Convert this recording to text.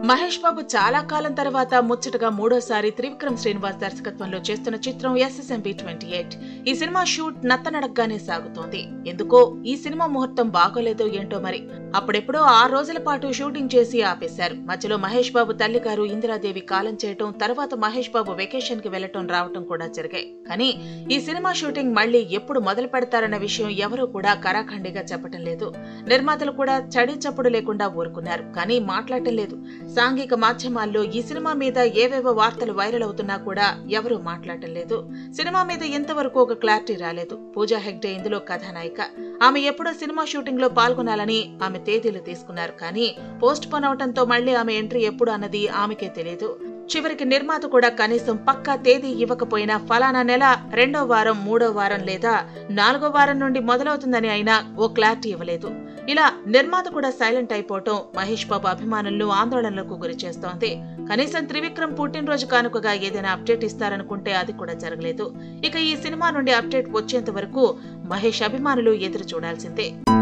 మహేష్ బాబు చాలా కాలం తర్వాత ముచ్చటగా మూడోసారి త్రివిక్రమ్ శ్రీనివాస్ దర్శకత్వంలో చేస్తున్న చిత్రం SSMB 28. ఈ సినిమా షూట్ నత్తనడగ్గానే సాగుతోంది. ఎందుకో ఈ సినిమా ముహూర్తం బాగోలేదో ఏంటో మరి. అప్పుడెప్పుడో 6 రోజుల పాటు షూటింగ్ చేసి ఆపేశారు. మధ్యలో మహేష్ బాబు తల్లిగారు ఇందిరాదేవి కాలం చేయటం, తర్వాత మహేష్ బాబు వెకేషన్ కి వెళ్లటం రావటం కూడా జరిగాయి. కానీ ఈ సినిమా షూటింగ్ మళ్లీ ఎప్పుడు మొదలు పెడతారన్న విషయం ఎవరూ కూడా కరాఖండిగా చెప్పటం లేదు. నిర్మాతలు కూడా చడి చప్పుడు లేకుండా ఊరుకున్నారు, కానీ మాట్లాడటం లేదు. సాంఘిక మాధ్యమాల్లో ఈ సినిమా మీద ఏవేవో వార్తలు వైరల్ అవుతున్నా కూడా ఎవరూ మాట్లాడటం లేదు. సినిమా మీద ఇంతవరకు ఒక క్లారిటీ రాలేదు. పూజా హెగ్డే ఇందులో కథానాయిక. ఆమె ఎప్పుడో సినిమా షూటింగ్ లో పాల్గొనాలని ఆమె తేదీలు తీసుకున్నారు, కానీ పోస్ట్ పోన్ అవటంతో మళ్లీ ఆమె ఎంట్రీ ఎప్పుడు అన్నది ఆమెకే తెలియదు. చివరికి నిర్మాత కూడా కనీసం పక్కా తేదీ ఇవ్వకపోయినా ఫలానా నెల 2వ వారం, 3వ వారం లేదా 4వ వారం నుండి మొదలవుతుందని అయినా ఓ క్లారిటీ ఇవ్వలేదు. ఇలా నిర్మాత కూడా సైలెంట్ అయిపోవటం మహేష్ బాబు అభిమానులను ఆందోళనలకు గురి చేస్తోంది. కనీసం త్రివిక్రమ్ పుట్టినరోజు కానుకగా ఏదైనా అప్డేట్ ఇస్తారనుకుంటే అది కూడా జరగలేదు. ఇక ఈ సినిమా నుండి అప్డేట్ వచ్చేంత వరకు మహేష్ అభిమానులు ఎదురు చూడాల్సిందే.